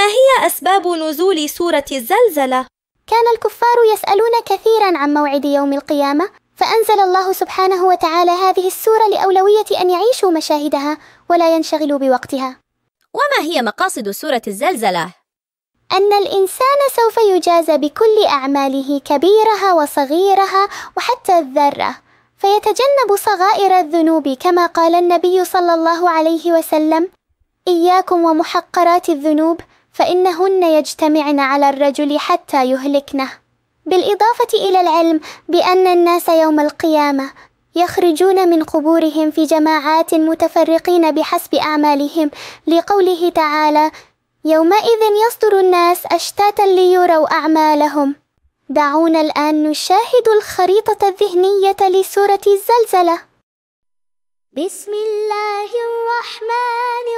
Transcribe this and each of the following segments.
هي أسباب نزول سورة الزلزلة؟ كان الكفار يسألون كثيرا عن موعد يوم القيامة، فأنزل الله سبحانه وتعالى هذه السورة لأولوية أن يعيشوا مشاهدها ولا ينشغلوا بوقتها. وما هي مقاصد سورة الزلزلة؟ أن الإنسان سوف يجازى بكل أعماله كبيرها وصغيرها وحتى الذرة، فيتجنب صغائر الذنوب كما قال النبي صلى الله عليه وسلم: إياكم ومحقرات الذنوب فإنهن يجتمعن على الرجل حتى يهلكنه. بالإضافة إلى العلم بأن الناس يوم القيامة يخرجون من قبورهم في جماعات متفرقين بحسب أعمالهم، لقوله تعالى: يومئذ يصدر الناس أشتاتا ليروا أعمالهم. دعونا الآن نشاهد الخريطة الذهنية لسورة الزلزلة. بسم الله الرحمن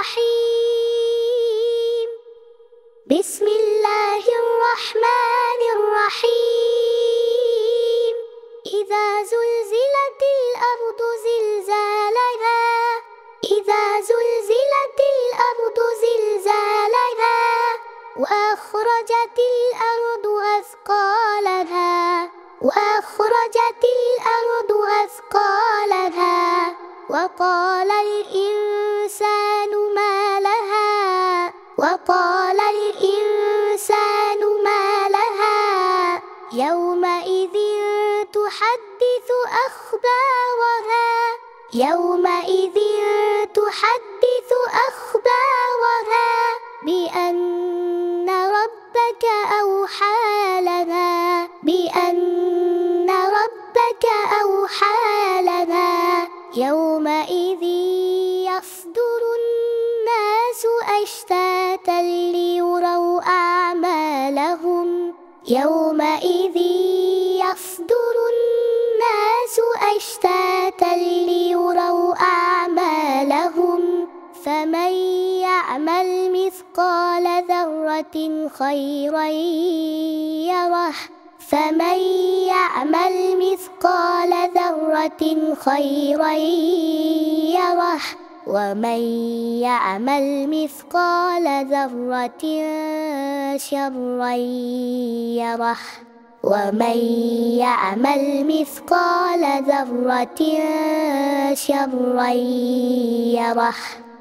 الرحيم. بسم الله الرحمن الرحيم. إذا زلزلت الأرض زلزالها. إذا زلزلت الأرض زلزالها وأخرجت الأرض أثقالها. وأخرجت الأرض أثقالها وقال الإنسان ما لها. وقال الإنسان ما لها. يومئذ تحدث أخبارها. يومئذ تحدث أخبارها بأن ربك أوحى لها. بأن ربك أوحى لها. يومئذ يصدر الناس أشتاتا ليروا أعمالهم. يومئذ يصدر الناس أشتاتا ليروا أعمالهم. فمن يعمل مثقال ذرة خيرا يره. فمن يعمل مثقال ذرة خيرا يره. ومن يعمل مثقال ذرة شرا يره. ومن يعمل مثقال ذرة شرا يره.